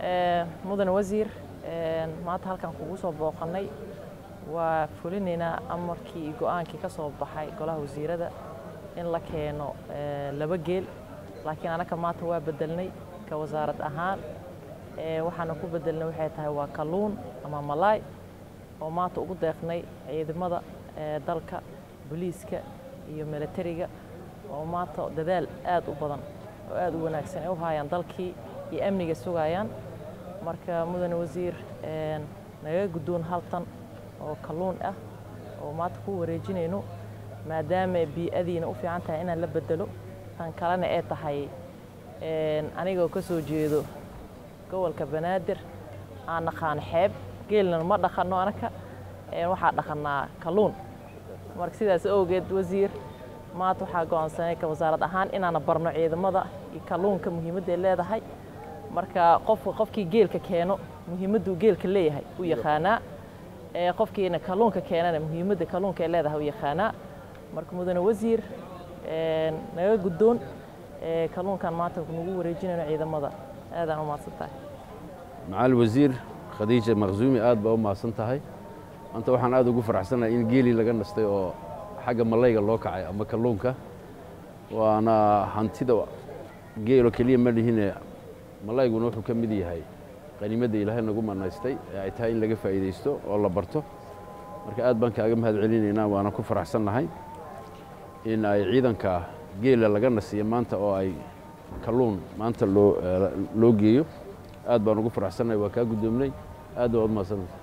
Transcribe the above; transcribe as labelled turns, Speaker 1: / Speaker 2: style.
Speaker 1: مدن وزير maanta halkan kugu soo booqanay waa fulinayna amarkii go'aankii ka soo baxay golaha wasiirada in la keeno laba geel laakiin anaka maanta waa bedelnay ka wasaarad ahaan waxaana ku bedelnay waxay tahay waa kalluun ama malaay oo maanta ugu deeqnay ciidamada dalka booliiska iyo militariga oo maanta dadaal aad u badan oo aad u wanaagsan ay u hayaan dalkii iyo amniga sugayaan marka mudan wasiir naga guddoon haltan oo kalluun ah oo maanta ku wareejinayno maadaama bii'adiina u fiican tahay inaan la bedelo tan kalena ay tahay anigoo ka soo jeedo gobolka Banaadir aan naqaan xeeb geelna ma dhaqano anaka waxa dhaqanaa kalluun marka sidaas awgeed wasiir maanta waxa go'aansanay ka wasaarad ahaan inaan barno ciidamada iyo kalluunka muhiimadda ay leedahay marka qofkii geelka keeno muhiimaddu geelka leeyahay u yaqaana qofkiina kalluunka keenana muhiimadda kalluunka ay leedahay u yaqaana marka mudan wasiir naga guddoon kalluunkan maanta nagu wareejinayno ciidamada aadaan u maadsantahay
Speaker 2: macal wasiir khadiija maqzuumi aad baa u maadsantahay anta waxaan aad ugu faraxsanahay in geeli laga nastay oo xagga malayga loo kacay ama kalluunka waana hantida geelo kaliya ma lihiin malayguna wuxuu ka mid yahay qaniimada Ilaahay nagu manaystay ay tahay in laga faa'iideysto oo la barto marka aad baan kaaga mahad celinaynaa waana ku faraxsanahay in ay ciidanka geela laga nasiyo maanta oo ay kalluun maanta loo geeyo aad baan ugu faraxsanahay waa ka guddoomnay aad baad u mahadsantahay